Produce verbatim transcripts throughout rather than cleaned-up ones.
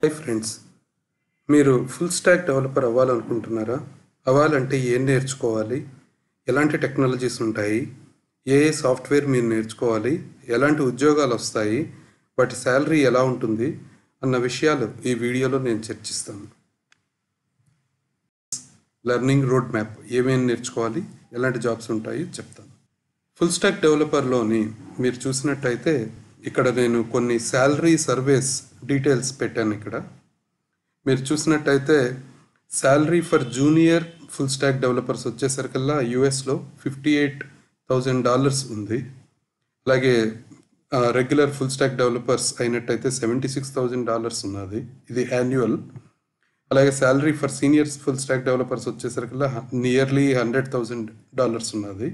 High friends, మీరు full stack developer అవ్వాలనుకుంటున్నారా? అవ్వాలంటే ఏం నేర్చుకోవాలి, ఎలాంటి టెక్నాలజీస్ ఉంటాయి, ఏ ఏ సాఫ్ట్వేర్ మీరు నేర్చుకోవాలి, ఎలాంటి ఉద్యోగాలు వస్తాయి, వాటి శాలరీ ఎలా ఉంటుంది అన్న విషయాలు ఈ వీడియోలో నేను చర్చిస్తాను. లెర్నింగ్ రోడ్ మ్యాప్, ఏమేమి నేర్చుకోవాలి, ఎలాంటి జాబ్స్ ఉంటాయి చెప్తాను. ఫుల్ స్టాక్ డెవలపర్లోని మీరు చూసినట్టయితే ఇక్కడ నేను కొన్ని శాలరీ సర్వేస్ డీటెయిల్స్ పెట్టాను. ఇక్కడ మీరు చూసినట్టయితే salary for junior full stack developers వచ్చేసరికల్లా యూఎస్లో ఫిఫ్టీ ఎయిట్ థౌజండ్ డాలర్స్ ఉంది. అలాగే రెగ్యులర్ ఫుల్ స్టాక్ డెవలపర్స్ అయినట్టయితే సెవెంటీ సిక్స్ థౌజండ్ డాలర్స్ ఉన్నది, ఇది యాన్యువల్. అలాగే salary for seniors full stack developers వచ్చేసరికల్లా నియర్లీ హండ్రెడ్ థౌజండ్ డాలర్స్ ఉన్నది.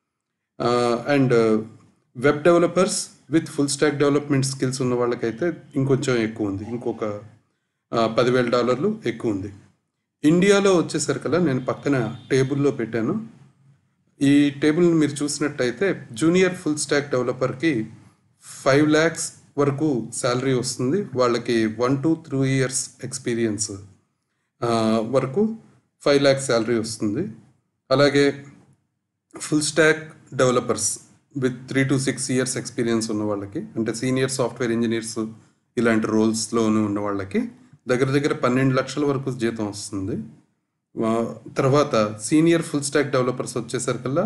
And web developers with full stack development skills ఉన్న వాళ్ళకైతే ఇంకొంచెం ఎక్కువ ఉంది, ఇంకొక పదివేల డాలర్లు ఎక్కువ ఉంది. ఇండియాలో వచ్చేసరికల్లా నేను పక్కన టేబుల్లో పెట్టాను. ఈ టేబుల్ని మీరు చూసినట్టయితే జూనియర్ ఫుల్ స్టాక్ డెవలపర్కి ఫైవ్ ల్యాక్స్ వరకు శాలరీ వస్తుంది. వాళ్ళకి one to three years experience వరకు ఫైవ్ ల్యాక్స్ శాలరీ వస్తుంది. అలాగే full stack developers with three to six years experience ఉన్న వాళ్ళకి, అంటే సీనియర్ సాఫ్ట్వేర్ ఇంజనీర్స్ ఇలాంటి రోల్స్లోనూ ఉన్న వాళ్ళకి దగ్గర దగ్గర పన్నెండు లక్షల వరకు జీతం వస్తుంది. తర్వాత సీనియర్ ఫుల్ స్టాక్ డెవలపర్స్ వచ్చేసరికల్లా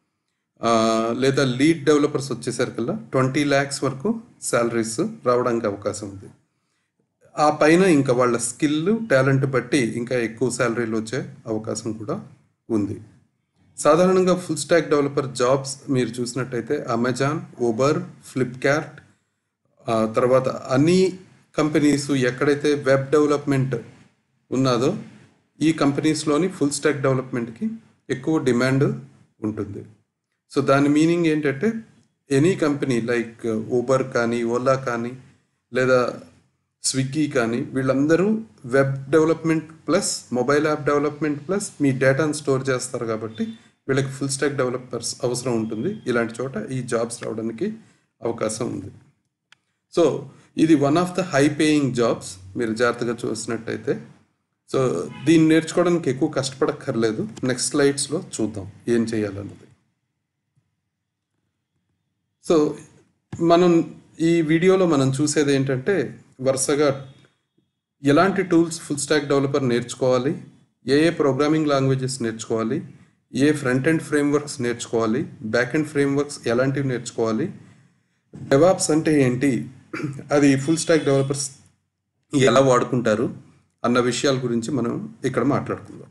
లేదా లీడ్ డెవలపర్స్ వచ్చేసరికల్లా ట్వంటీ ల్యాక్స్ వరకు శాలరీస్ రావడానికి అవకాశం ఉంది. ఆ పైన ఇంకా వాళ్ళ స్కిల్ టాలెంట్ బట్టి ఇంకా ఎక్కువ శాలరీలు వచ్చే అవకాశం కూడా ఉంది. సాధారణంగా ఫుల్ స్టాక్ డెవలపర్ జాబ్స్ మీరు చూసినట్టయితే అమెజాన్, ఊబర్, ఫ్లిప్కార్ట్, తర్వాత అన్ని కంపెనీస్ ఎక్కడైతే వెబ్ డెవలప్మెంట్ ఉన్నదో ఈ కంపెనీస్లోని ఫుల్ స్టాక్ డెవలప్మెంట్కి ఎక్కువ డిమాండ్ ఉంటుంది. సో దాని మీనింగ్ ఏంటంటే ఎనీ కంపెనీ లైక్ ఊబర్ కానీ, ఓలా కానీ, లేదా స్విగ్గీ కానీ, వీళ్ళందరూ web development plus mobile app development plus మీ డేటాను స్టోర్ చేస్తారు కాబట్టి వీళ్ళకి ఫుల్ స్టాక్ డెవలపర్స్ అవసరం ఉంటుంది. ఇలాంటి చోట ఈ జాబ్స్ రావడానికి అవకాశం ఉంది. సో ఇది one of the high paying jobs మీరు జాగ్రత్తగా చూసినట్టయితే. సో దీన్ని నేర్చుకోవడానికి ఎక్కువ కష్టపడక్కర్లేదు. నెక్స్ట్ స్లైడ్స్లో చూద్దాం ఏం చేయాలన్నది. సో మనం ఈ వీడియోలో మనం చూసేది ఏంటంటే వరుసగా ఎలాంటి టూల్స్ ఫుల్ స్టాక్ డెవలపర్ నేర్చుకోవాలి, ఏ ఏ ప్రోగ్రామింగ్ లాంగ్వేజెస్ నేర్చుకోవాలి, ఏ ఫ్రంట్ ఎండ్ ఫ్రేమ్వర్క్స్ నేర్చుకోవాలి, బ్యాక్ ఎండ్ ఫ్రేమ్వర్క్స్ ఎలాంటివి నేర్చుకోవాలి, డెవాప్స్ అంటే ఏంటి, అది ఫుల్ స్టాక్ డెవలపర్స్ ఎలా వాడుకుంటారు అన్న విషయాల గురించి మనం ఇక్కడ మాట్లాడుకుందాం.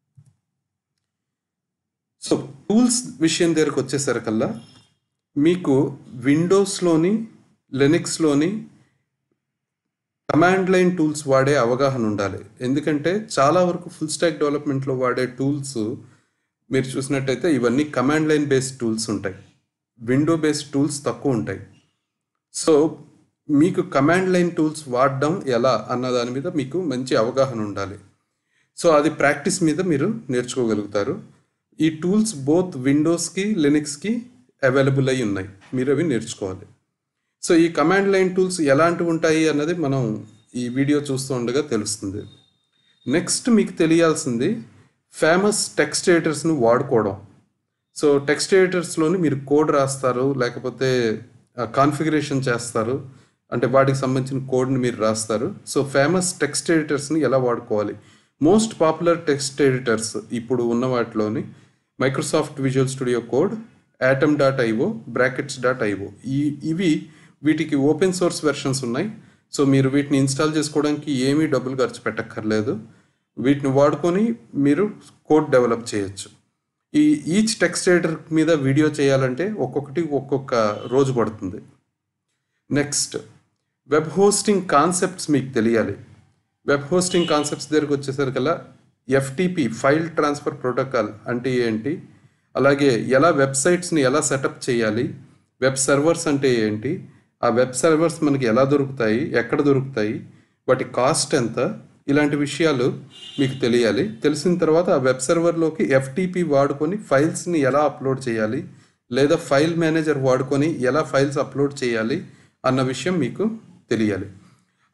సో టూల్స్ విషయం దగ్గరకు వచ్చేసరికల్లా మీకు విండోస్లోని లెనిక్స్లోని కమాండ్ లైన్ టూల్స్ వాడే అవగాహన ఉండాలి. ఎందుకంటే చాలా వరకు ఫుల్ స్టాక్ డెవలప్మెంట్లో వాడే టూల్స్ మీరు చూసినట్టయితే ఇవన్నీ కమాండ్ లైన్ బేస్డ్ టూల్స్ ఉంటాయి, విండో బేస్డ్ టూల్స్ తక్కువ ఉంటాయి. సో మీకు కమాండ్ లైన్ టూల్స్ వాడడం ఎలా అన్న దాని మీద మీకు మంచి అవగాహన ఉండాలి. సో అది ప్రాక్టీస్ మీద మీరు నేర్చుకోగలుగుతారు. ఈ టూల్స్ బోత్ విండోస్కి లినక్స్కి అవైలబుల్ అయి ఉన్నాయి, మీరు అవి నేర్చుకోవాలి. సో ఈ కమాండ్ లైన్ టూల్స్ ఎలాంటివి ఉంటాయి అన్నది మనం ఈ వీడియో చూస్తూ ఉండగా తెలుస్తుంది. నెక్స్ట్ మీకు తెలియాల్సింది ఫేమస్ టెక్స్ట్ ఎడిటర్స్ని వాడుకోవడం. సో టెక్స్ట్ ఎడిటర్స్లోని మీరు కోడ్ రాస్తారు, లేకపోతే కాన్ఫిగరేషన్ చేస్తారు, అంటే వాటికి సంబంధించిన కోడ్ని మీరు రాస్తారు. సో ఫేమస్ టెక్స్ట్ ఎడిటర్స్ని ఎలా వాడుకోవాలి, మోస్ట్ పాపులర్ టెక్స్ట్ ఎడిటర్స్ ఇప్పుడు ఉన్న వాటిలోని Microsoft Visual Studio code, Atom dot io, brackets dot io, ఈ ఇవి వీటికి ఓపెన్ సోర్స్ వెర్షన్స్ ఉన్నాయి. సో మీరు వీటిని ఇన్స్టాల్ చేసుకోవడానికి ఏమీ డబ్బులు ఖర్చు పెట్టక్కర్లేదు. వీటిని వాడుకొని మీరు కోడ్ డెవలప్ చేయొచ్చు. ఈ ఈచ్ టెక్స్ట్ ఎడిటర్ మీద వీడియో చేయాలంటే ఒక్కొక్కటి ఒక్కొక్క రోజు పడుతుంది. నెక్స్ట్ వెబ్ హోస్టింగ్ కాన్సెప్ట్స్ మీకు తెలియాలి. వెబ్ హోస్టింగ్ కాన్సెప్ట్స్ దగ్గరకు వచ్చేసరికల్లా ఎఫ్టిపి ఫైల్ ట్రాన్స్ఫర్ ప్రోటోకాల్ అంటే ఏంటి, అలాగే ఎలా వెబ్సైట్స్ని ఎలా సెటప్ చేయాలి, వెబ్ సర్వర్స్ అంటే ఏంటి, ఆ వెబ్ సర్వర్స్ మనకి ఎలా దొరుకుతాయి, ఎక్కడ దొరుకుతాయి, వాటి కాస్ట్ ఎంత, ఇలాంటి విషయాలు మీకు తెలియాలి. తెలిసిన తర్వాత ఆ వెబ్ సర్వర్లోకి ఎఫ్టిపి వాడుకొని ఫైల్స్ని ఎలా అప్లోడ్ చేయాలి, లేదా ఫైల్ మేనేజర్ వాడుకొని ఎలా ఫైల్స్ అప్లోడ్ చేయాలి అన్న విషయం మీకు తెలియాలి.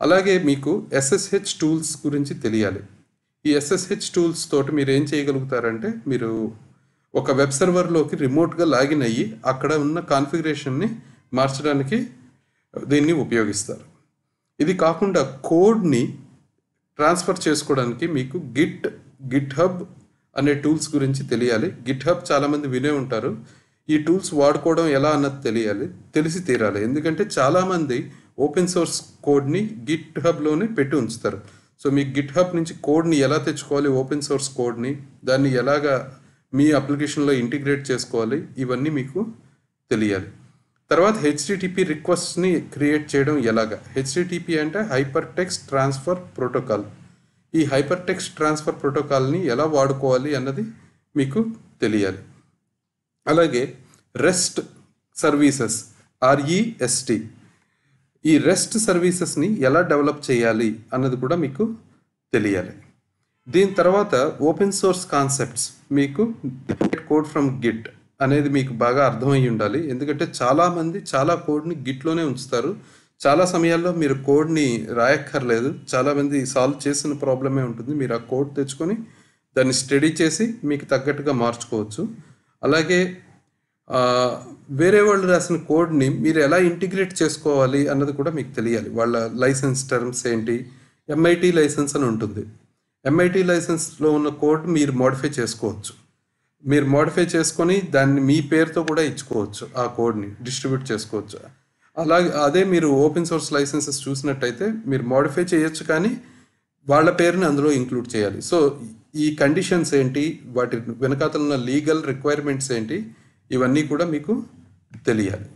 అలాగే మీకు ఎస్ఎస్హెచ్ టూల్స్ గురించి తెలియాలి. ఈ ఎస్ఎస్హెచ్ టూల్స్ తోటి మీరు ఏం చేయగలుగుతారంటే మీరు ఒక వెబ్ సర్వర్లోకి రిమోట్గా లాగిన్ అయ్యి అక్కడ ఉన్న కాన్ఫిగరేషన్ని మార్చడానికి దీన్ని ఉపయోగిస్తారు. ఇది కాకుండా కోడ్ని ట్రాన్స్ఫర్ చేసుకోవడానికి మీకు గిట్ గిట్ హబ్ అనే టూల్స్ గురించి తెలియాలి. గిట్ హబ్ చాలామంది వినే ఉంటారు. ఈ టూల్స్ వాడుకోవడం ఎలా అన్నది తెలియాలి, తెలిసి తీరాలి. ఎందుకంటే చాలామంది ఓపెన్ సోర్స్ కోడ్ని గిట్ హబ్లోనే పెట్టి ఉంచుతారు. సో మీ గిట్ హబ్ నుంచి కోడ్ని ఎలా తెచ్చుకోవాలి, ఓపెన్ సోర్స్ కోడ్ని దాన్ని ఎలాగా మీ అప్లికేషన్లో ఇంటిగ్రేట్ చేసుకోవాలి, ఇవన్నీ మీకు తెలియాలి. తర్వాత హెచ్టిటిపి రిక్వెస్ట్ని క్రియేట్ చేయడం ఎలాగా. హెచ్టిటిపి అంటే హైపర్ టెక్స్ట్ ట్రాన్స్ఫర్ ప్రోటోకాల్. ఈ హైపర్ టెక్స్ట్ ట్రాన్స్ఫర్ ప్రోటోకాల్ని ఎలా వాడుకోవాలి అన్నది మీకు తెలియాలి. అలాగే రెస్ట్ సర్వీసెస్ ఆర్ఈఎస్టి, ఈ రెస్ట్ సర్వీసెస్ని ఎలా డెవలప్ చేయాలి అన్నది కూడా మీకు తెలియాలి. దీని తర్వాత ఓపెన్ సోర్స్ కాన్సెప్ట్స్, మీకు కోడ్ ఫ్రమ్ గిట్ అనేది మీకు బాగా అర్థమై ఉండాలి. ఎందుకంటే చాలామంది చాలా కోడ్ని గిట్లోనే ఉంచుతారు. చాలా సమయాల్లో మీరు కోడ్ని రాయక్కర్లేదు, చాలామంది సాల్వ్ చేసిన ప్రాబ్లమే ఉంటుంది. మీరు ఆ కోడ్ తెచ్చుకొని దాన్ని స్టడీ చేసి మీకు తగ్గట్టుగా మార్చుకోవచ్చు. అలాగే వేరే వాళ్ళు రాసిన కోడ్ని మీరు ఎలా ఇంటిగ్రేట్ చేసుకోవాలి అన్నది కూడా మీకు తెలియాలి. వాళ్ళ లైసెన్స్ టర్మ్స్ ఏంటి, ఎంఐటి లైసెన్స్ అని ఉంటుంది. ఎంఐటి లైసెన్స్లో ఉన్న కోడ్ మీరు మోడిఫై చేసుకోవచ్చు. మీరు మోడిఫై చేసుకొని దాన్ని మీ పేరుతో కూడా ఇచ్చుకోవచ్చు, ఆ కోడ్ని డిస్ట్రిబ్యూట్ చేసుకోవచ్చు. అలాగే అదే మీరు ఓపెన్ సోర్స్ లైసెన్సెస్ చూసినట్టయితే మీరు మోడిఫై చేయొచ్చు, కానీ వాళ్ళ పేరుని అందులో ఇంక్లూడ్ చేయాలి. సో ఈ కండిషన్స్ ఏంటి, వాటి వెనకాతల ఉన్న లీగల్ రిక్వైర్మెంట్స్ ఏంటి, ఇవన్నీ కూడా మీకు తెలియాలి.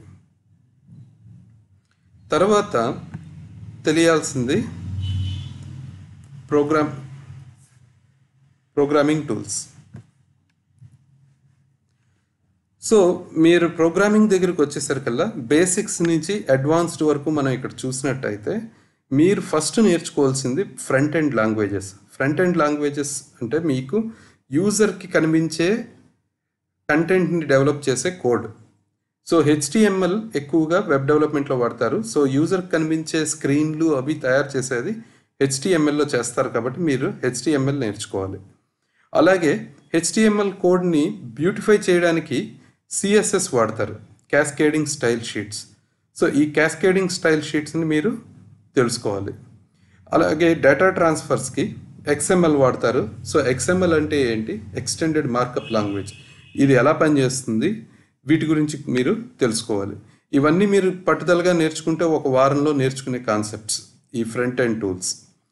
తర్వాత తెలియాల్సింది ప్రోగ్రామ్ ప్రోగ్రామింగ్ టూల్స్. సో మీరు ప్రోగ్రామింగ్ దగ్గరికి వచ్చేసరికల్లా బేసిక్స్ నుంచి అడ్వాన్స్డ్ వరకు మనం ఇక్కడ చూసినట్టయితే మీరు ఫస్ట్ నేర్చుకోవాల్సింది front end languages. Front end languages అంటే మీకు యూజర్కి కనిపించే కంటెంట్ని డెవలప్ చేసే కోడ్. సో హెచ్టిఎంఎల్ ఎక్కువగా వెబ్ డెవలప్మెంట్లో వాడతారు. సో యూజర్కి కనిపించే స్క్రీన్లు అవి తయారు చేసేది హెచ్టిఎంఎల్లో చేస్తారు, కాబట్టి మీరు హెచ్టిఎంఎల్ నేర్చుకోవాలి. అలాగే హెచ్టిఎంఎల్ కోడ్ని బ్యూటిఫై చేయడానికి సిఎస్ఎస్ వాడతారు, క్యాస్కేడింగ్ స్టైల్ షీట్స్. సో ఈ క్యాస్కేడింగ్ స్టైల్ షీట్స్ని మీరు తెలుసుకోవాలి. అలాగే డేటా ట్రాన్స్ఫర్స్కి ఎక్స్ఎంఎల్ వాడతారు. సో ఎక్స్ఎంఎల్ అంటే ఏంటి, ఎక్స్టెండెడ్ మార్కప్ లాంగ్వేజ్, ఇది ఎలా పనిచేస్తుంది, వీటి గురించి మీరు తెలుసుకోవాలి. ఇవన్నీ మీరు పట్టుదలగా నేర్చుకుంటే ఒక వారంలో నేర్చుకునే కాన్సెప్ట్స్ ఈ ఫ్రంట్ ఎండ్ టూల్స్.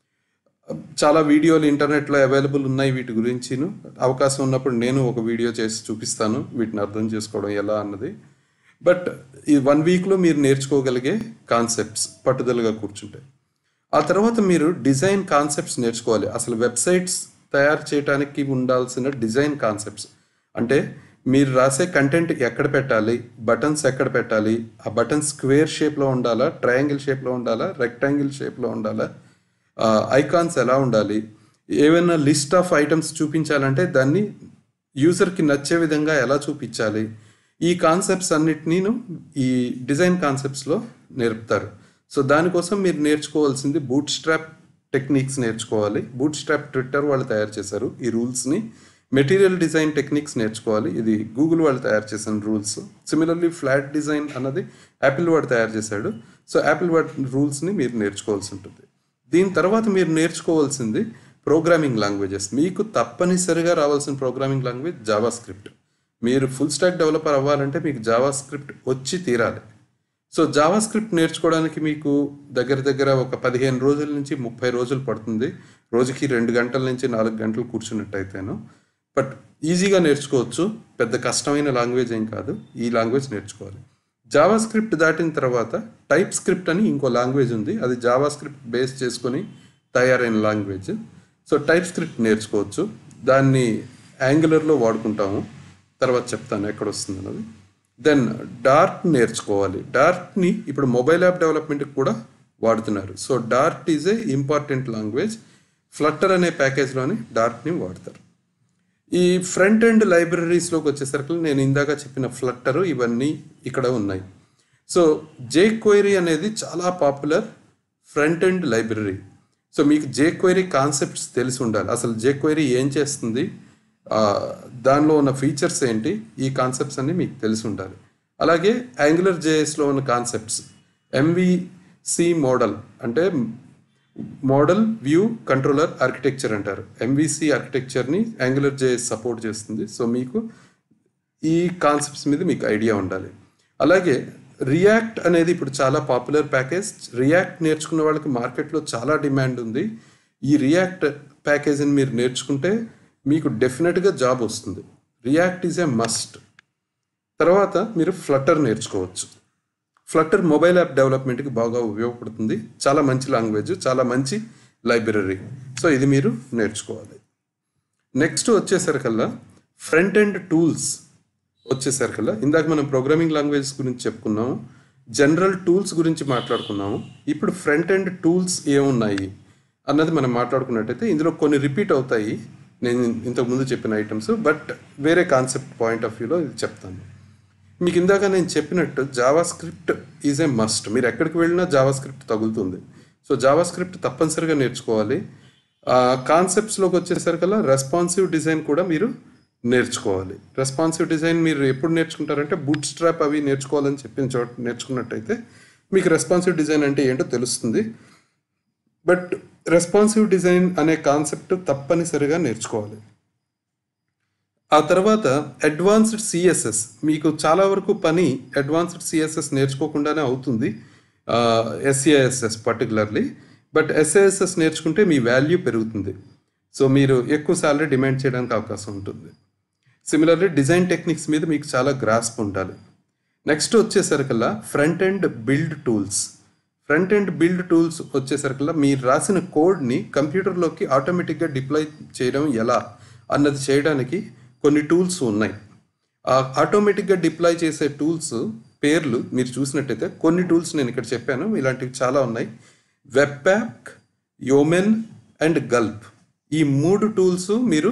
చాలా వీడియోలు ఇంటర్నెట్లో అవైలబుల్ ఉన్నాయి వీటి గురించిను. అవకాశం ఉన్నప్పుడు నేను ఒక వీడియో చేసి చూపిస్తాను వీటిని అర్థం చేసుకోవడం ఎలా అన్నది. బట్ ఈ వన్ వీక్లో మీరు నేర్చుకోగలిగే కాన్సెప్ట్స్ పట్టుదలగా కూర్చుంటే. ఆ తర్వాత మీరు డిజైన్ కాన్సెప్ట్స్ నేర్చుకోవాలి. అసలు వెబ్సైట్స్ తయారు చేయడానికి ఉండాల్సిన డిజైన్ కాన్సెప్ట్స్ అంటే మీరు రాసే కంటెంట్ ఎక్కడ పెట్టాలి, బటన్స్ ఎక్కడ పెట్టాలి, ఆ బటన్ స్క్వేర్ షేప్లో ఉండాలా, ట్రయాంగిల్ షేప్లో ఉండాలా, రెక్టాంగిల్ షేప్లో ఉండాలా, ఐకాన్స్ ఎలా ఉండాలి, ఏమైనా లిస్ట్ ఆఫ్ ఐటమ్స్ చూపించాలంటే దాన్ని యూజర్కి నచ్చే విధంగా ఎలా చూపించాలి, ఈ కాన్సెప్ట్స్ అన్నిటినీ ఈ డిజైన్ కాన్సెప్ట్స్లో నేర్పుతారు. సో దానికోసం మీరు నేర్చుకోవాల్సింది బూట్ స్ట్రాప్ టెక్నిక్స్ నేర్చుకోవాలి. బూట్ స్ట్రాప్ ట్విట్టర్ వాళ్ళు తయారు చేశారు ఈ రూల్స్ని. మెటీరియల్ డిజైన్ టెక్నిక్స్ నేర్చుకోవాలి, ఇది గూగుల్ వాళ్ళు తయారు చేసిన రూల్స్. సిమిలర్లీ ఫ్లాట్ డిజైన్ అన్నది యాపిల్ వాడు తయారు చేశాడు. సో యాపిల్ వాడి రూల్స్ని మీరు నేర్చుకోవాల్సి ఉంటుంది. దీని తర్వాత మీరు నేర్చుకోవాల్సింది ప్రోగ్రామింగ్ లాంగ్వేజెస్. మీకు తప్పనిసరిగా రావాల్సిన ప్రోగ్రామింగ్ లాంగ్వేజ్ జావా స్క్రిప్ట్. మీరు ఫుల్ స్టాక్ డెవలపర్ అవ్వాలంటే మీకు జావా స్క్రిప్ట్ వచ్చి తీరాలి. సో జావా స్క్రిప్ట్ నేర్చుకోవడానికి మీకు దగ్గర దగ్గర ఒక పదిహేను రోజుల నుంచి ముప్పై రోజులు పడుతుంది. రోజుకి రెండు గంటల నుంచి నాలుగు గంటలు కూర్చున్నట్టయితేను. బట్ ఈజీగా నేర్చుకోవచ్చు, పెద్ద కష్టమైన లాంగ్వేజ్ ఏం కాదు. ఈ లాంగ్వేజ్ నేర్చుకోవాలి. జావా స్క్రిప్ట్ దాటిన తర్వాత టైప్ స్క్రిప్ట్ అని ఇంకో లాంగ్వేజ్ ఉంది, అది జావా స్క్రిప్ట్ బేస్ చేసుకొని తయారైన లాంగ్వేజ్. సో టైప్ స్క్రిప్ట్ నేర్చుకోవచ్చు, దాన్ని యాంగులర్లో వాడుకుంటాము, తర్వాత చెప్తాను ఎక్కడ వస్తుంది అన్నది. దెన్ డార్ట్ నేర్చుకోవాలి. డార్ట్ని ఇప్పుడు మొబైల్ యాప్ డెవలప్మెంట్కి కూడా వాడుతున్నారు. So Dart is a important language. Flutter అనే ప్యాకేజ్లోని డార్ట్ని వాడతారు. ఈ ఫ్రంట్ ఎండ్ లైబ్రరీస్లోకి వచ్చేసరికి నేను ఇందాక చెప్పిన ఫ్లట్టరు ఇవన్నీ ఇక్కడ ఉన్నాయి. సో జేక్వెరీ అనేది చాలా popular front end library. So మీకు జేక్వెరీ కాన్సెప్ట్స్ తెలిసి ఉండాలి. అసలు జేక్వెరీ ఏం చేస్తుంది, దానిలో ఉన్న ఫీచర్స్ ఏంటి, ఈ కాన్సెప్ట్స్ అన్నీ మీకు తెలిసి ఉండాలి. అలాగే యాంగులర్ జేఎస్లో ఉన్న కాన్సెప్ట్స్, ఎంవిసి మోడల్ అంటే మోడల్ వ్యూ కంట్రోలర్ ఆర్కిటెక్చర్ అంటారు. ఎంవిసి ఆర్కిటెక్చర్ని యాంగులర్ జేఎస్ సపోర్ట్ చేస్తుంది. సో మీకు ఈ కాన్సెప్ట్స్ మీద మీకు ఐడియా ఉండాలి. అలాగే రియాక్ట్ అనేది ఇప్పుడు చాలా పాపులర్ ప్యాకేజ్. రియాక్ట్ నేర్చుకున్న వాళ్ళకి మార్కెట్లో చాలా డిమాండ్ ఉంది. ఈ రియాక్ట్ ప్యాకేజీని మీరు నేర్చుకుంటే మీకు డెఫినెట్గా జాబ్ వస్తుంది. React is a must. తర్వాత మీరు ఫ్లటర్ నేర్చుకోవచ్చు. ఫ్లటర్ మొబైల్ యాప్ డెవలప్మెంట్కి బాగా ఉపయోగపడుతుంది. చాలా మంచి లాంగ్వేజ్, చాలా మంచి లైబ్రరీ. సో ఇది మీరు నేర్చుకోవాలి. నెక్స్ట్ వచ్చేసరికల్లా ఫ్రంట్ ఎండ్ టూల్స్ వచ్చేసరికల్లా ఇందాక మనం ప్రోగ్రామింగ్ లాంగ్వేజెస్ గురించి చెప్పుకున్నాము, జనరల్ టూల్స్ గురించి మాట్లాడుకున్నాము. ఇప్పుడు ఫ్రంట్ ఎండ్ టూల్స్ ఏమున్నాయి అన్నది మనం మాట్లాడుకున్నట్టయితే ఇందులో కొన్ని రిపీట్ అవుతాయి నేను ఇంతకుముందు చెప్పిన ఐటమ్స్, బట్ వేరే కాన్సెప్ట్ పాయింట్ ఆఫ్ వ్యూలో ఇది చెప్తాను. మీకు ఇందాక నేను చెప్పినట్టు JavaScript is a must. మీరు ఎక్కడికి వెళ్ళినా జావా స్క్రిప్ట్ తగులుతుంది. సో జావా స్క్రిప్ట్ తప్పనిసరిగా నేర్చుకోవాలి. కాన్సెప్ట్స్లోకి వచ్చేసరికల్లా రెస్పాన్సివ్ డిజైన్ కూడా మీరు నేర్చుకోవాలి. రెస్పాన్సివ్ డిజైన్ మీరు ఎప్పుడు నేర్చుకుంటారంటే బూట్ స్ట్రాప్ అవి నేర్చుకోవాలని చెప్పిన చోట నేర్చుకున్నట్టయితే మీకు రెస్పాన్సివ్ డిజైన్ అంటే ఏంటో తెలుస్తుంది. బట్ రెస్పాన్సివ్ డిజైన్ అనే కాన్సెప్ట్ తప్పనిసరిగా నేర్చుకోవాలి. ఆ తర్వాత అడ్వాన్స్డ్ సిఎస్ఎస్, మీకు చాలా వరకు పని అడ్వాన్స్డ్ సిఎస్ఎస్ నేర్చుకోకుండానే అవుతుంది, ఎస్ఏఎస్ఎస్ పర్టికులర్లీ. బట్ ఎస్ఏఎస్ఎస్ నేర్చుకుంటే మీ వాల్యూ పెరుగుతుంది. సో మీరు ఎక్కువ సాలరీ డిమాండ్ చేయడానికి అవకాశం ఉంటుంది. సిమిలర్లీ డిజైన్ టెక్నిక్స్ మీద మీకు చాలా గ్రాస్ప్ ఉండాలి. నెక్స్ట్ వచ్చేసరికల్లా front end build tools. Front end build tools వచ్చేసరికల్లా మీరు రాసిన కోడ్ని కంప్యూటర్లోకి ఆటోమేటిక్గా డిప్లాయ్ చేయడం ఎలా అన్నది చేయడానికి కొన్ని టూల్స్ ఉన్నాయి. ఆ ఆటోమేటిక్గా డిప్లాయ్ చేసే టూల్స్ పేర్లు మీరు చూసినట్టయితే కొన్ని టూల్స్ నేను ఇక్కడ చెప్పాను, ఇలాంటివి చాలా ఉన్నాయి. Webpack, Yeoman and Gulp. ఈ మూడు టూల్స్ మీరు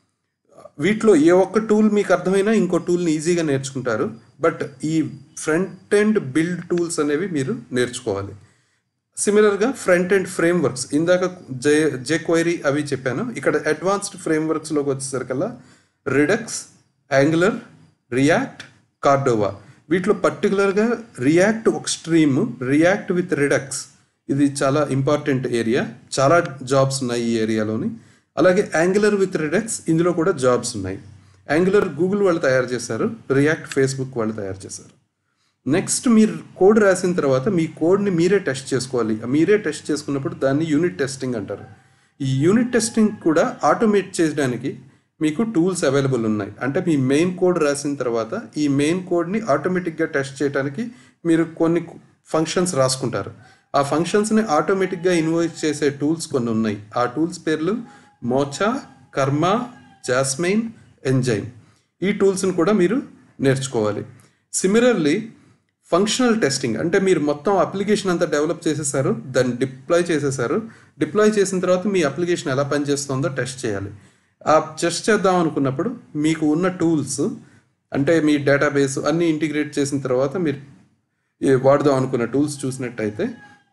వీటిలో ఏ ఒక్క టూల్ మీకు అర్థమైనా ఇంకో టూల్ని ఈజీగా నేర్చుకుంటారు. బట్ ఈ ఫ్రంట్ ఎండ్ బిల్డ్ టూల్స్ అనేవి మీరు నేర్చుకోవాలి. సిమిలర్గా ఫ్రంట్ ఎండ్ ఫ్రేమ్వర్క్స్, ఇందాక జే జేక్వైరీ అవి చెప్పాను. ఇక్కడ అడ్వాన్స్డ్ ఫ్రేమ్వర్క్స్లోకి వచ్చేసరికల్లా రిడక్స్, యాంగులర్, రియాక్ట్, కార్డోవా. వీటిలో పర్టికులర్గా రియాక్ట్ ఒక స్ట్రీమ్, రియాక్ట్ విత్ రిడక్స్ ఇది చాలా ఇంపార్టెంట్ ఏరియా, చాలా జాబ్స్ ఉన్నాయి ఈ ఏరియాలోని. అలాగే యాంగులర్ విత్ రిడక్స్ ఇందులో కూడా జాబ్స్ ఉన్నాయి. యాంగులర్ గూగుల్ వాళ్ళు తయారు చేశారు, రియాక్ట్ ఫేస్బుక్ వాళ్ళు తయారు చేశారు. నెక్స్ట్ మీరు కోడ్ రాసిన తర్వాత మీ కోడ్ని మీరే టెస్ట్ చేసుకోవాలి. మీరే టెస్ట్ చేసుకున్నప్పుడు దాన్ని యూనిట్ టెస్టింగ్ అంటారు. ఈ యూనిట్ టెస్టింగ్ కూడా ఆటోమేట్ చేయడానికి మీకు టూల్స్ అవైలబుల్ ఉన్నాయి. అంటే మీ మెయిన్ కోడ్ రాసిన తర్వాత ఈ మెయిన్ కోడ్ని ఆటోమేటిక్గా టెస్ట్ చేయడానికి మీరు కొన్ని ఫంక్షన్స్ రాసుకుంటారు. ఆ ఫంక్షన్స్ని ఆటోమేటిక్గా ఇన్వోయిస్ చేసే టూల్స్ కొన్ని ఉన్నాయి. ఆ టూల్స్ పేర్లు మోచా, కర్మ, జాస్మైన్, ఎంజైమ్. ఈ టూల్స్ని కూడా మీరు నేర్చుకోవాలి. సిమిలర్లీ ఫంక్షనల్ టెస్టింగ్ అంటే మీరు మొత్తం అప్లికేషన్ అంతా డెవలప్ చేసేసారు, దాన్ని డిప్లాయ్ చేసేసారు. డిప్లాయ్ చేసిన తర్వాత మీ అప్లికేషన్ ఎలా పనిచేస్తుందో టెస్ట్ చేయాలి. ఆ టెస్ట్ చేద్దాం అనుకున్నప్పుడు మీకు ఉన్న టూల్స్ అంటే మీ డేటాబేస్ అన్నీ ఇంటిగ్రేట్ చేసిన తర్వాత మీరు వాడదాం అనుకున్న టూల్స్ చూసినట్టయితే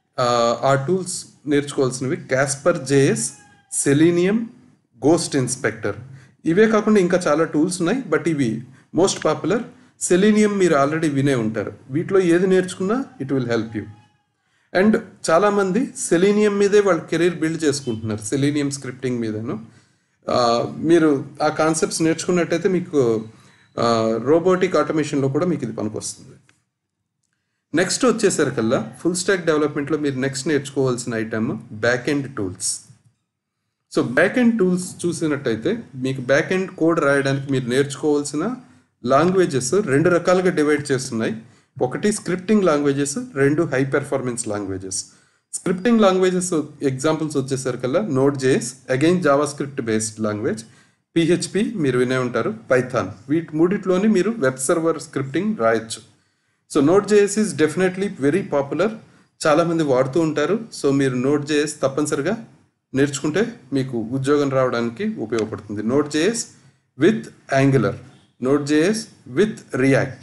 ఆ టూల్స్ నేర్చుకోవాల్సినవి Casper JS, Selenium, Ghost Inspector. ఇవే కాకుండా ఇంకా చాలా టూల్స్ ఉన్నాయి, బట్ ఇవి మోస్ట్ పాపులర్. సెలీనియం మీరు ఆల్రెడీ వినే ఉంటారు. వీటిలో ఏది నేర్చుకున్నా it will help you. And చాలామంది సెలీనియం మీదే వాళ్ళ కెరీర్ బిల్డ్ చేసుకుంటున్నారు, సెలీనియం స్క్రిప్టింగ్ మీదను. మీరు ఆ కాన్సెప్ట్స్ నేర్చుకున్నట్టయితే మీకు రోబోటిక్ ఆటోమేషన్లో కూడా మీకు ఇది పనికొస్తుంది. నెక్స్ట్ వచ్చేసరికల్లా ఫుల్ స్టాక్ డెవలప్మెంట్లో మీరు నెక్స్ట్ నేర్చుకోవాల్సిన item back end tools. So back end tools చూసినట్టయితే మీకు బ్యాక్ ఎండ్ కోడ్ రాయడానికి మీరు నేర్చుకోవాల్సిన లాంగ్వేజెస్ రెండు రకాలుగా డివైడ్ చేస్తున్నాయి. ఒకటి స్క్రిప్టింగ్ లాంగ్వేజెస్, రెండు high performance languages. Scripting languages examples వచ్చేసరికల్లా Node JS, again JavaScript based language, PHP మీరు వినే ఉంటారు, పైథాన్. వీటి మూడిట్లోని మీరు వెబ్ సర్వర్ స్క్రిప్టింగ్ రాయొచ్చు. So Node JS is definitely very popular, చాలామంది వాడుతూ ఉంటారు. సో మీరు నోడ్ జేఎస్ తప్పనిసరిగా నేర్చుకుంటే మీకు ఉద్యోగం రావడానికి ఉపయోగపడుతుంది. Node JS with Angular, Node JS with React,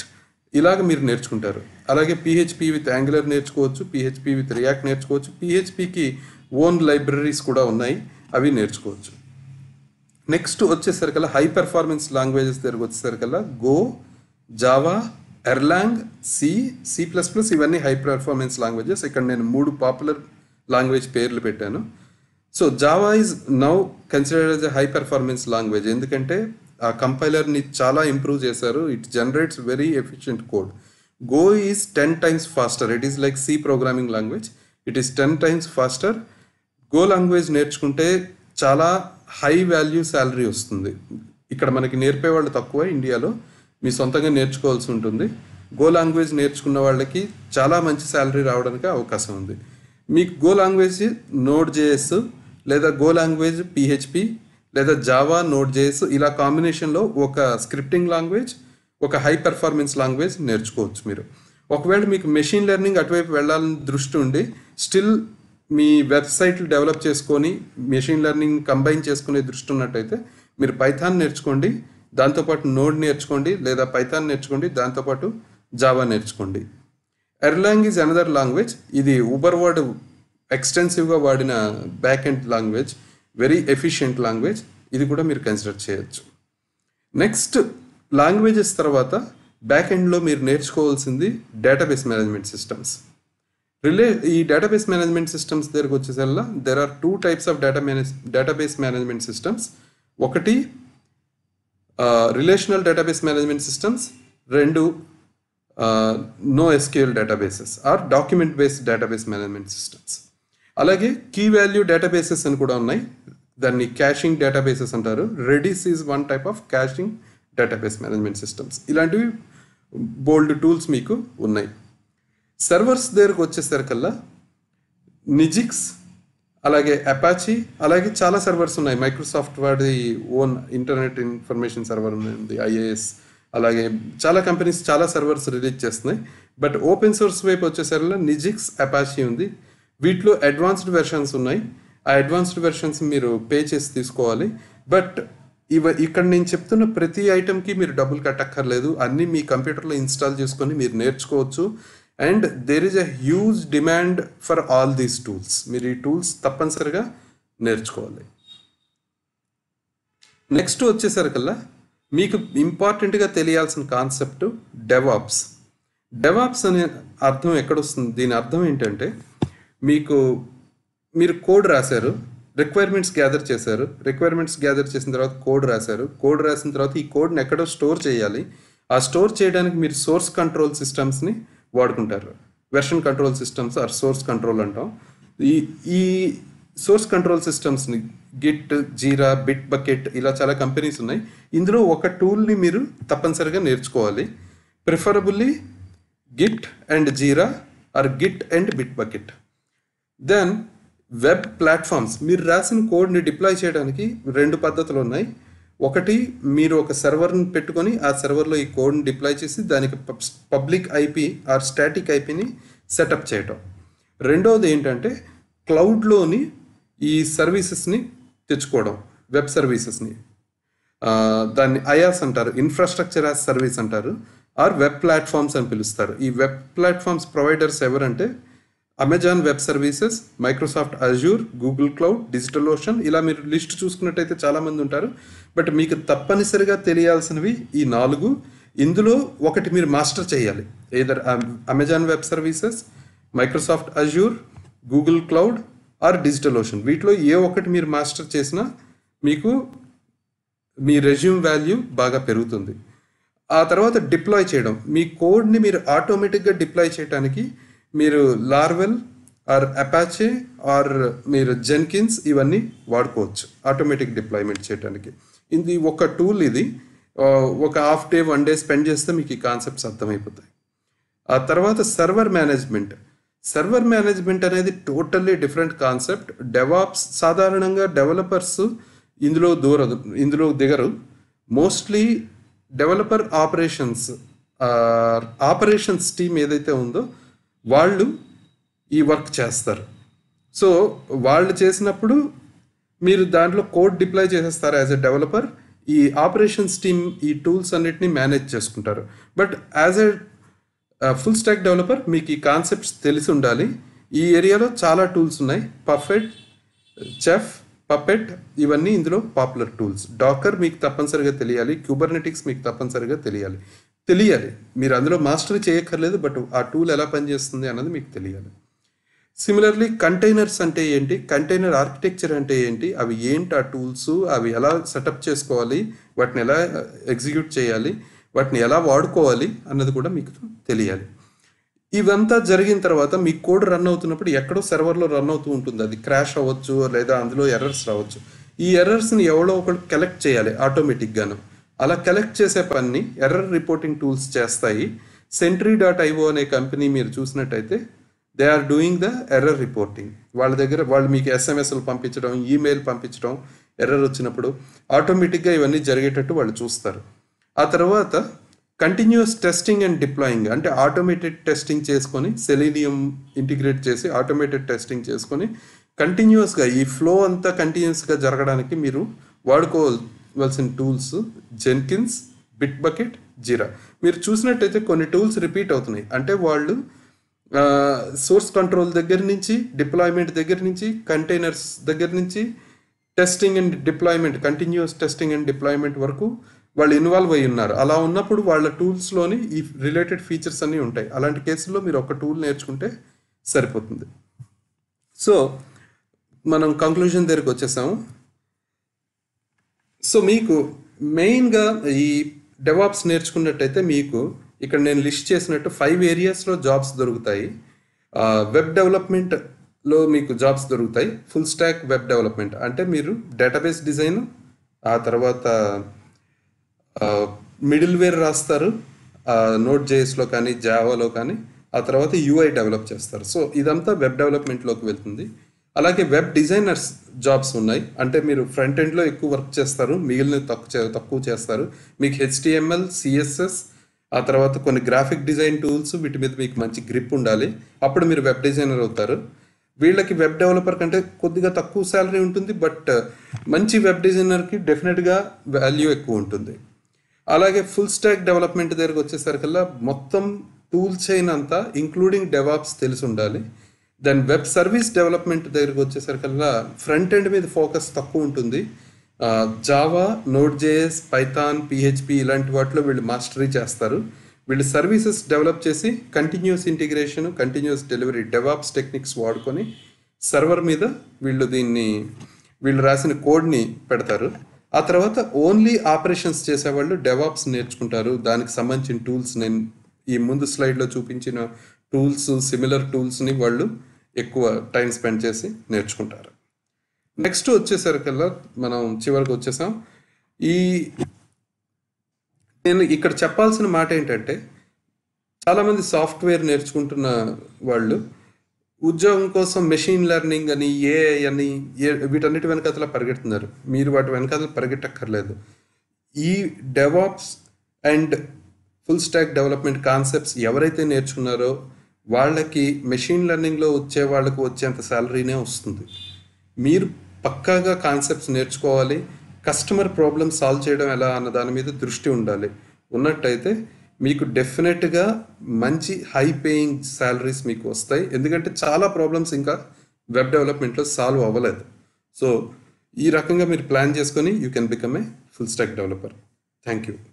ఇలాగ మీరు నేర్చుకుంటారు. అలాగే పిహెచ్పి విత్ యాంగులర్ నేర్చుకోవచ్చు, పిహెచ్పి విత్ రియాక్ట్ నేర్చుకోవచ్చు, పిహెచ్పికి ఓన్ లైబ్రరీస్ కూడా ఉన్నాయి, అవి నేర్చుకోవచ్చు. నెక్స్ట్ వచ్చేసరికల్లా హై పెర్ఫార్మెన్స్ లాంగ్వేజెస్ దగ్గరకు వచ్చేసరికల్లా Go, Java, Erlang, C, C plus plus ఇవన్నీ హై పెర్ఫార్మెన్స్ లాంగ్వేజెస్. ఇక్కడ నేను మూడు పాపులర్ లాంగ్వేజ్ పేర్లు పెట్టాను. So Java is now considered as a high performance language, ఎందుకంటే ఆ కంపైలర్ని చాలా ఇంప్రూవ్ చేశారు. It generates very efficient code. Go is ten times faster. It is like C programming language, it is ten times faster. Go language నేర్చుకుంటే చాలా high value salary వస్తుంది. ఇక్కడ మనకి నేర్పే వాళ్ళు తక్కువ ఇండియాలో, మీ సొంతంగా నేర్చుకోవాల్సి ఉంటుంది. గో లాంగ్వేజ్ నేర్చుకున్న వాళ్ళకి చాలా మంచి శాలరీ రావడానికి అవకాశం ఉంది. మీకు గో లాంగ్వేజ్ నోడ్ జేఎస్ లేదా గో లాంగ్వేజ్ పిహెచ్పి లేదా జావా నోడ్ జేఎస్ ఇలా కాంబినేషన్లో ఒక స్క్రిప్టింగ్ లాంగ్వేజ్, ఒక హై పెర్ఫార్మెన్స్ లాంగ్వేజ్ నేర్చుకోవచ్చు మీరు. ఒకవేళ మీకు మెషిన్ లెర్నింగ్ అటువైపు వెళ్ళాలని దృష్టి ఉండి స్టిల్ మీ వెబ్సైట్లు డెవలప్ చేసుకొని మెషిన్ లెర్నింగ్ కంబైన్ చేసుకునే దృష్టి ఉన్నట్టయితే మీరు పైథాన్ నేర్చుకోండి, దాంతోపాటు నోడ్ నేర్చుకోండి, లేదా పైథాన్ నేర్చుకోండి, దాంతోపాటు జావా నేర్చుకోండి. Erlang is another language. ఇది ఊబర్ వర్డ్ ఎక్స్టెన్సివ్గా వాడిన back end language, very efficient language. ఇది కూడా మీరు కన్సిడర్ చేయొచ్చు. నెక్స్ట్ లాంగ్వేజెస్ తర్వాత బ్యాక్ ఎండ్లో మీరు నేర్చుకోవాల్సింది డేటాబేస్ మేనేజ్మెంట్ సిస్టమ్స్. రిలే ఈ డేటాబేస్ మేనేజ్మెంట్ సిస్టమ్స్ దగ్గరకు వచ్చేసరిలా there are two types of data manage database management systems. ఒకటి రిలేషనల్ డేటాబేస్ మేనేజ్మెంట్ సిస్టమ్స్, రెండు no SQL databases or document based database management systems. అలాగే key value databases అని కూడా ఉన్నాయి, దాన్ని క్యాషింగ్ డేటాబేసెస్ అంటారు. Redis is one type of caching database management systems. ఇలాంటివి బోల్డ్ టూల్స్ మీకు ఉన్నాయి. సర్వర్స్ దగ్గరకు వచ్చేసరికల్లా నిజిక్స్, అలాగే అపాచీ, అలాగే చాలా సర్వర్స్ ఉన్నాయి. మైక్రోసాఫ్ట్ వాడి ఓన్ ఇంటర్నెట్ ఇన్ఫర్మేషన్ సర్వర్ ఉంది, ఐఏఎస్, అలాగే చాలా కంపెనీస్ చాలా సర్వర్స్ రిలీజ్ చేస్తున్నాయి. బట్ ఓపెన్ సోర్స్ వైపు వచ్చేసరికల్లా నిజిక్స్, అపాచీ ఉంది. వీటిలో అడ్వాన్స్డ్ వెర్షన్స్ ఉన్నాయి. ఆ అడ్వాన్స్డ్ వెర్షన్స్ మీరు పే చేసి తీసుకోవాలి. బట్ ఇవ ఇక్కడ నేను చెప్తున్న ప్రతి ఐటెంకి మీరు డబ్బులు కట్టక్కర్లేదు, అన్నీ మీ కంప్యూటర్లో ఇన్స్టాల్ చేసుకొని మీరు నేర్చుకోవచ్చు. And there is a huge demand for all these tools. మీరు ఈ టూల్స్ తప్పనిసరిగా నేర్చుకోవాలి. నెక్స్ట్ వచ్చేసరికల్లా మీకు ఇంపార్టెంట్గా తెలియాల్సిన కాన్సెప్ట్ డెవాప్స్. డెవాప్స్ అనే అర్థం ఎక్కడొస్తుంది? దీని అర్థం ఏంటంటే, మీకు మీరు కోడ్ రాశారు, రిక్వైర్మెంట్స్ గ్యాదర్ చేశారు, రిక్వైర్మెంట్స్ గ్యాదర్ చేసిన తర్వాత కోడ్ రాశారు, కోడ్ రాసిన తర్వాత ఈ కోడ్ని ఎక్కడో స్టోర్ చేయాలి. ఆ స్టోర్ చేయడానికి మీరు సోర్స్ కంట్రోల్ సిస్టమ్స్ని వాడుకుంటారు. Version control systems or source control అంటాం. ఈ ఈ సోర్స్ కంట్రోల్ సిస్టమ్స్ని గిట్, జీరా, బిట్ బకెట్ ఇలా చాలా కంపెనీస్ ఉన్నాయి. ఇందులో ఒక టూల్ని మీరు తప్పనిసరిగా నేర్చుకోవాలి. Preferably Git and Jira or Git and Bitbucket. Then web platforms, మీరు రాసిన కోడ్ని డిప్లాయ్ చేయడానికి రెండు పద్ధతులు ఉన్నాయి. ఒకటి, మీరు ఒక సర్వర్ని పెట్టుకొని ఆ సర్వర్లో ఈ కోడ్ని డిప్లాయ్ చేసి దానికి పబ్లిక్ ఐపీ ఆర్ స్టాటిక్ ఐపీని సెటప్ చేయటం. రెండవది ఏంటంటే క్లౌడ్లోని ఈ సర్వీసెస్ని తెచ్చుకోవడం, వెబ్ సర్వీసెస్ని. దాన్ని ఐయాస్ అంటారు, ఇన్ఫ్రాస్ట్రక్చర్ యాజ్ సర్వీస్ అంటారు, ఆర్ వెబ్ ప్లాట్ఫామ్స్ అని పిలుస్తారు. ఈ వెబ్ ప్లాట్ఫామ్స్ ప్రొవైడర్స్ ఎవరంటే Amazon Web Services, Microsoft Azure, Google Cloud, Digital Ocean, ఇలా మీరు లిస్ట్ చూసుకున్నట్టయితే చాలామంది ఉంటారు. బట్ మీకు తప్పనిసరిగా తెలియాల్సినవి ఈ నాలుగు. ఇందులో ఒకటి మీరు మాస్టర్ చేయాలి. Either Amazon Web Services, Microsoft Azure, Google Cloud or Digital Ocean. వీటిలో ఏ ఒక్కటి మీరు మాస్టర్ చేసినా మీకు మీ రెజ్యూమ్ వాల్యూ బాగా పెరుగుతుంది. ఆ తర్వాత డిప్లాయ్ చేయడం, మీ కోడ్ని మీరు ఆటోమేటిక్గా డిప్లాయ్ చేయడానికి మీరు లార్వెల్ ఆర్ అపాచే ఆర్ మీరు జెన్కిన్స్ ఇవన్నీ వాడుకోవచ్చు ఆటోమేటిక్ డిప్లాయ్మెంట్ చేయడానికి. ఇది ఒక టూల్. ఇది ఒక half day one day spend చేస్తే మీకు ఈ కాన్సెప్ట్స్ అర్థమైపోతాయి. ఆ తర్వాత సర్వర్ మేనేజ్మెంట్. సర్వర్ మేనేజ్మెంట్ అనేది టోటల్లీ డిఫరెంట్ కాన్సెప్ట్. డెవాప్స్ సాధారణంగా డెవలపర్స్ ఇందులో దూరదు ఇందులో దిగరు. Mostly developer operations operations team ఏదైతే ఉందో వాళ్ళు ఈ వర్క్ చేస్తారు. సో వాళ్ళు చేసినప్పుడు మీరు దాంట్లో కోడ్ డిప్లాయ్ చేసేస్తారు యాజ్ ఎ డెవలపర్. ఈ ఆపరేషన్స్ టీమ్ ఈ టూల్స్ అన్నిటిని మేనేజ్ చేసుకుంటారు. But as a full stack developer మీకు ఈ కాన్సెప్ట్స్ తెలిసి ఉండాలి. ఈ ఏరియాలో చాలా టూల్స్ ఉన్నాయి. పర్ఫెక్ట్, చెఫ్, పపెట్ ఇవన్నీ ఇందులో పాపులర్ టూల్స్. డాకర్ మీకు తప్పనిసరిగా తెలియాలి. క్యూబర్నెటిక్స్ మీకు తప్పనిసరిగా తెలియాలి తెలియాలి మీరు అందులో మాస్టరీ చేయక్కర్లేదు, బట్ ఆ టూల్ ఎలా పనిచేస్తుంది అన్నది మీకు తెలియాలి. సిమిలర్లీ కంటైనర్స్ అంటే ఏంటి, కంటైనర్ ఆర్కిటెక్చర్ అంటే ఏంటి, అవి ఏంటి ఆ టూల్స్, అవి ఎలా సెటప్ చేసుకోవాలి, వాటిని ఎలా ఎగ్జిక్యూట్ చేయాలి, వాటిని ఎలా వాడుకోవాలి అన్నది కూడా మీకు తెలియాలి. ఇవంతా జరిగిన తర్వాత మీ కోడ్ రన్ అవుతున్నప్పుడు ఎక్కడో సర్వర్లో రన్ అవుతూ ఉంటుంది. అది క్రాష్ అవ్వచ్చు లేదా అందులో ఎర్రర్స్ రావచ్చు. ఈ ఎర్రర్స్ని ఎవడో ఒకటి కలెక్ట్ చేయాలి ఆటోమేటిక్గాను. అలా కలెక్ట్ చేసే పని ఎర్రర్ రిపోర్టింగ్ టూల్స్ చేస్తాయి. సెంట్రీ డాట్ ఐఓ అనే కంపెనీ మీరు చూసినట్టయితే they are doing the error reporting. వాళ్ళ దగ్గర వాళ్ళు మీకు ఎస్ఎంఎస్లు పంపించడం, ఈమెయిల్ పంపించడం, ఎర్రర్ వచ్చినప్పుడు ఆటోమేటిక్గా ఇవన్నీ జరిగేటట్టు వాళ్ళు చూస్తారు. ఆ తర్వాత కంటిన్యూస్ టెస్టింగ్ అండ్ డిప్లాయింగ్ అంటే ఆటోమేటెడ్ టెస్టింగ్ చేసుకొని సెలీనియం ఇంటిగ్రేట్ చేసి ఆటోమేటెడ్ టెస్టింగ్ చేసుకొని కంటిన్యూస్గా ఈ ఫ్లో అంతా కంటిన్యూస్గా జరగడానికి మీరు వాడుకోవాల్సిన tools Jenkins, Bitbucket, Jira. మీరు చూసినట్టయితే కొన్ని టూల్స్ రిపీట్ అవుతున్నాయి. అంటే వాళ్ళు సోర్స్ కంట్రోల్ దగ్గర నుంచి, డిప్లాయ్మెంట్ దగ్గర నుంచి, కంటైనర్స్ దగ్గర నుంచి testing and deployment, continuous testing and deployment వరకు వాళ్ళు ఇన్వాల్వ్ అయి ఉన్నారు. అలా ఉన్నప్పుడు వాళ్ళ టూల్స్లోని ఈ రిలేటెడ్ ఫీచర్స్ అన్నీ ఉంటాయి. అలాంటి కేసుల్లో మీరు ఒక టూల్ నేర్చుకుంటే సరిపోతుంది. సో మనం కంక్లూజన్ దగ్గరికి వచ్చేసాము. సో మీకు మెయిన్గా ఈ డెవాప్స్ నేర్చుకున్నట్టయితే మీకు ఇక్కడ నేను లిస్ట్ చేసినట్టు ఫైవ్ ఏరియాస్లో జాబ్స్ దొరుకుతాయి. వెబ్ డెవలప్మెంట్లో మీకు జాబ్స్ దొరుకుతాయి. ఫుల్ స్టాక్ వెబ్ డెవలప్మెంట్ అంటే మీరు డేటాబేస్ డిజైన్, ఆ తర్వాత మిడిల్ వేర్ రాస్తారు నోట్ జేఎస్లో కానీ జావాలో కానీ, ఆ తర్వాత యూఐ డెవలప్ చేస్తారు. సో ఇదంతా వెబ్ డెవలప్మెంట్లోకి వెళ్తుంది. అలాగే వెబ్ డిజైనర్స్ జాబ్స్ ఉన్నాయి. అంటే మీరు ఫ్రంట్ ఎండ్లో ఎక్కువ వర్క్ చేస్తారు, మిగిలిన తక్కువ తక్కువ చేస్తారు. మీకు హెచ్టిఎంఎల్, సిఎస్ఎస్, ఆ తర్వాత కొన్ని గ్రాఫిక్ డిజైన్ టూల్స్, వీటి మీద మీకు మంచి గ్రిప్ ఉండాలి. అప్పుడు మీరు వెబ్ డిజైనర్ అవుతారు. వీళ్ళకి వెబ్ డెవలపర్ కంటే కొద్దిగా తక్కువ శాలరీ ఉంటుంది, బట్ మంచి వెబ్ డిజైనర్కి డెఫినెట్గా వాల్యూ ఎక్కువ ఉంటుంది. అలాగే ఫుల్ స్టాక్ డెవలప్మెంట్ దగ్గరకు వచ్చేసరికల్లా మొత్తం టూల్ చైన్ అంతా ఇంక్లూడింగ్ డెవాప్స్ తెలిసి ఉండాలి. దెన్ వెబ్ సర్వీస్ డెవలప్మెంట్ దగ్గరకు వచ్చేసరికల్లా ఫ్రంట్ ఎండ్ మీద ఫోకస్ తక్కువ ఉంటుంది. Java, Node JS, Python, PHP ఇలాంటి వాటిలో వీళ్ళు మాస్టరీ చేస్తారు. వీళ్ళు సర్వీసెస్ డెవలప్ చేసి continuous integration, continuous delivery, DevOps techniques వాడుకొని సర్వర్ మీద వీళ్ళు దీన్ని వీళ్ళు రాసిన కోడ్ని పెడతారు. ఆ తర్వాత ఓన్లీ ఆపరేషన్స్ చేసేవాళ్ళు డెవాప్స్ నేర్చుకుంటారు. దానికి సంబంధించిన టూల్స్ నేను ఈ ముందు స్లైడ్లో చూపించిన టూల్స్, సిమిలర్ టూల్స్ని వాళ్ళు ఎక్కువ టైం స్పెండ్ చేసి నేర్చుకుంటారు. నెక్స్ట్ వచ్చేసరికల్లా మనం చివరికి వచ్చేసాం. ఈ నేను ఇక్కడ చెప్పాల్సిన మాట ఏంటంటే చాలామంది సాఫ్ట్వేర్ నేర్చుకుంటున్న వాళ్ళు ఉద్యోగం కోసం మెషిన్ లెర్నింగ్ అని, ఏఐ అని, వీటన్నిటి వెనకాతల పరిగెడుతున్నారు. మీరు వాటి వెనకాతల పరిగెట్టక్కర్లేదు. ఈ DevOps and full stack development concepts ఎవరైతే నేర్చుకున్నారో వాళ్ళకి మెషిన్ లెర్నింగ్లో వచ్చే వాళ్ళకు వచ్చేంత శాలరీనే వస్తుంది. మీరు పక్కాగా కాన్సెప్ట్స్ నేర్చుకోవాలి. కస్టమర్ ప్రాబ్లమ్ సాల్వ్ చేయడం ఎలా అన్న దాని మీద దృష్టి ఉండాలి. ఉన్నట్టయితే మీకు డెఫినెట్గా మంచి హై పేయింగ్ శాలరీస్ మీకు వస్తాయి. ఎందుకంటే చాలా ప్రాబ్లమ్స్ ఇంకా వెబ్ డెవలప్మెంట్లో సాల్వ్ అవ్వలేదు. సో ఈ రకంగా మీరు ప్లాన్ చేసుకొని you can become a full stack developer. Thank you.